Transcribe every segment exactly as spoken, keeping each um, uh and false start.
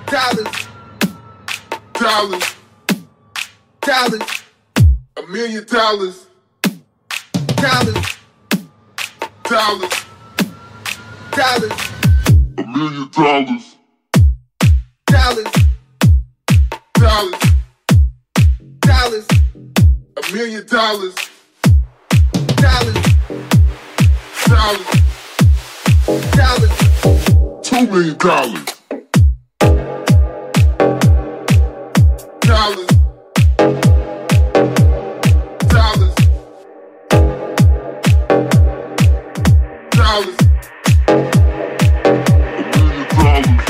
dollars, dollars, dollars, a million dollars, dollars, dollars, dollars, a million dollars, dollars, dollars, dollars, a million dollars, dollars, dollars, dollars, two million dollars. Dollars, dollars, dollars, a million dollars,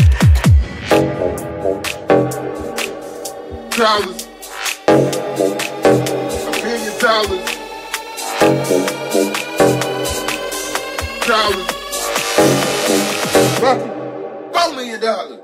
dollars, a million dollars, dollars, four million dollars.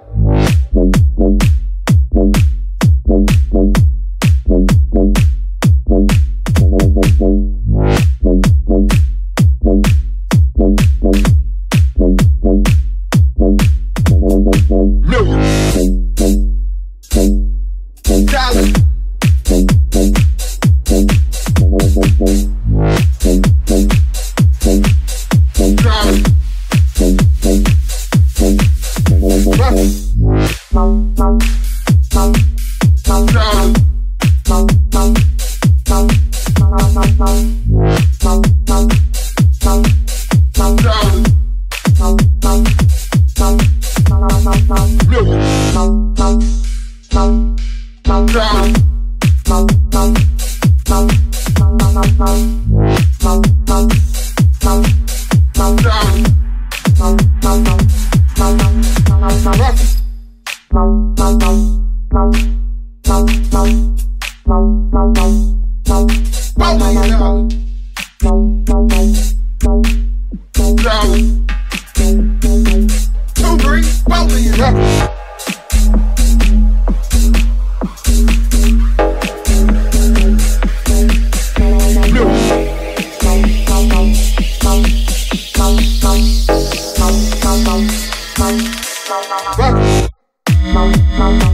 Rock.